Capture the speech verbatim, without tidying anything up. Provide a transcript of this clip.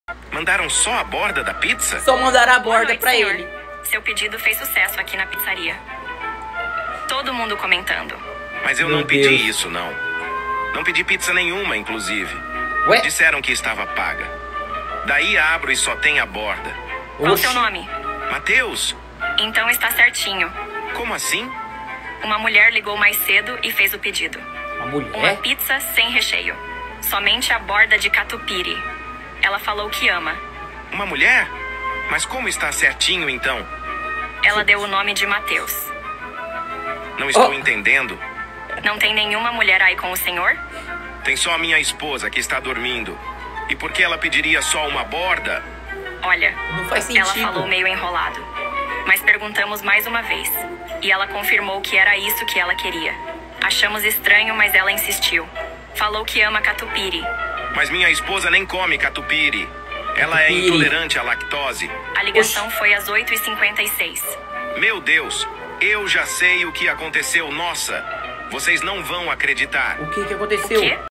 Mandaram só a borda da pizza? Só mandaram a borda noite, pra senhor. ele. Seu pedido fez sucesso aqui na pizzaria. Todo mundo comentando. Mas eu Meu não pedi Deus. isso, não. Não pedi pizza nenhuma, inclusive. Ué? Disseram que estava paga. Daí abro e só tem a borda. Qual o Oxi. seu nome? Mateus, Então está certinho. como assim? Uma mulher ligou mais cedo e fez o pedido. Uma Uma mulher? pizza sem recheio. Somente a borda de catupiry. Ela falou que ama. Uma mulher? Mas como está certinho, então? Ela deu o nome de Mateus. Não estou Oh. entendendo. Não tem nenhuma mulher aí com o senhor? Tem só a minha esposa que está dormindo. E por que ela pediria só uma borda? Olha, Não faz ela sentido. falou meio enrolado. Mas perguntamos mais uma vez. E ela confirmou que era isso que ela queria. Achamos estranho, mas ela insistiu. Falou que ama catupiry. Mas minha esposa nem come catupiry. Ela é Catupiry. intolerante à lactose. A ligação foi às oito e cinquenta e seis. Meu Deus, eu já sei o que aconteceu. Nossa, vocês não vão acreditar. O que que aconteceu? Quê?